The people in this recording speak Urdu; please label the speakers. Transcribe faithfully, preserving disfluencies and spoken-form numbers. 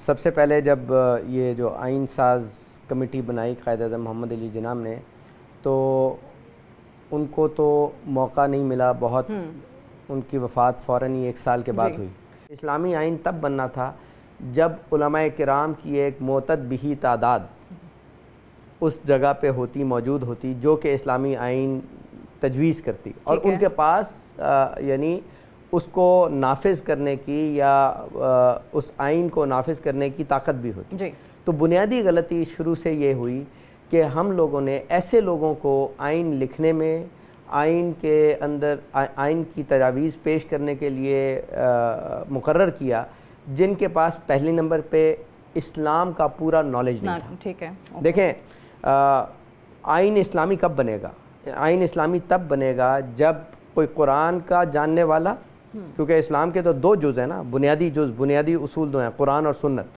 Speaker 1: سب سے پہلے جب یہ جو آئین ساز کمیٹی بنائی قائد اعظم محمد علی جناح نے، تو ان کو تو موقع نہیں ملا، بہت ان کی وفات فوراً ہی ایک سال کے بعد ہوئی۔ اسلامی آئین تب بننا تھا جب علماء کرام کی ایک معتد بہی تعداد اس جگہ پہ ہوتی موجود ہوتی جو کہ اسلامی آئین تجویز کرتی، اور ان کے پاس یعنی اس کو نافذ کرنے کی یا اس آئین کو نافذ کرنے کی طاقت بھی ہوتی۔ تو بنیادی غلطی شروع سے یہ ہوئی کہ ہم لوگوں نے ایسے لوگوں کو آئین لکھنے میں، آئین کے اندر آئین کی تجاویز پیش کرنے کے لیے مقرر کیا جن کے پاس پہلے نمبر پہ اسلام کا پورا نالج نہیں تھا۔
Speaker 2: ٹھیک ہے،
Speaker 1: دیکھیں آئین اسلامی کب بنے گا؟ آئین اسلامی تب بنے گا جب کوئی قرآن کا جاننے والا، کیونکہ اسلام کے تو دو جز ہیں نا، بنیادی جز، بنیادی اصول دو ہیں، قرآن اور سنت۔